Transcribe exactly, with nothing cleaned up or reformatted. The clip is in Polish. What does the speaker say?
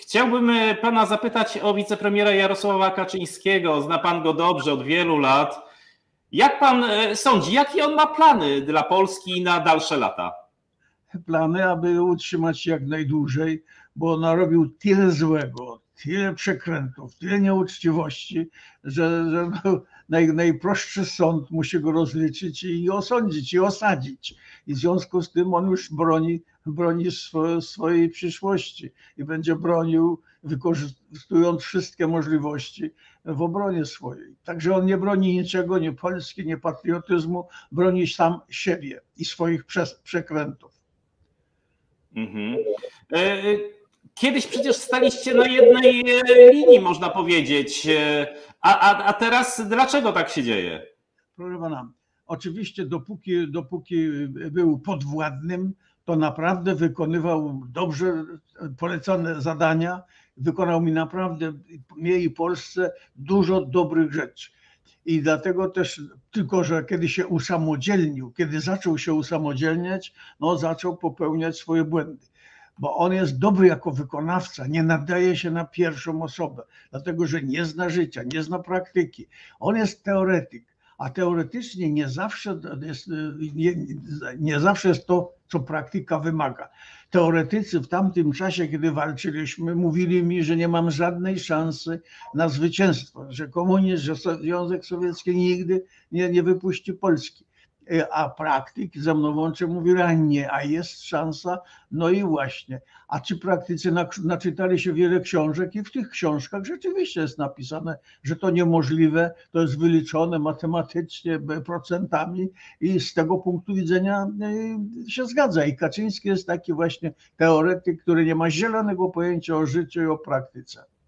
Chciałbym pana zapytać o wicepremiera Jarosława Kaczyńskiego. Zna pan go dobrze od wielu lat. Jak pan sądzi, jakie on ma plany dla Polski na dalsze lata? Plany, aby utrzymać się jak najdłużej, bo narobił tyle złego, tyle przekrętów, tyle nieuczciwości, że, że no, naj, najprostszy sąd musi go rozliczyć i osądzić, i osadzić. I w związku z tym on już broni, broni swo, swojej przyszłości i będzie bronił, wykorzystując wszystkie możliwości w obronie swojej. Także on nie broni niczego, nie Polski, nie patriotyzmu, broni sam siebie i swoich przekrętów. Mhm. Kiedyś przecież staliście na jednej linii, można powiedzieć. A, a, a teraz dlaczego tak się dzieje? Proszę pana, oczywiście dopóki, dopóki był podwładnym, to naprawdę wykonywał dobrze polecone zadania. Wykonał mi naprawdę, mnie i Polsce, dużo dobrych rzeczy. I dlatego też, tylko że kiedy się usamodzielnił, kiedy zaczął się usamodzielniać, no zaczął popełniać swoje błędy. Bo on jest dobry jako wykonawca, nie nadaje się na pierwszą osobę, dlatego że nie zna życia, nie zna praktyki. On jest teoretyk, a teoretycznie nie zawsze jest, nie, nie zawsze jest to, co praktyka wymaga. Teoretycy w tamtym czasie, kiedy walczyliśmy, mówili mi, że nie mam żadnej szansy na zwycięstwo, że komunizm, że Związek Sowiecki nigdy nie, nie wypuści Polski. A praktyk ze mną łączy mówi, a nie, a jest szansa, no i właśnie. A ci praktycy naczytali się wiele książek i w tych książkach rzeczywiście jest napisane, że to niemożliwe, to jest wyliczone matematycznie, procentami i z tego punktu widzenia się zgadza. I Kaczyński jest taki właśnie teoretyk, który nie ma zielonego pojęcia o życiu i o praktyce.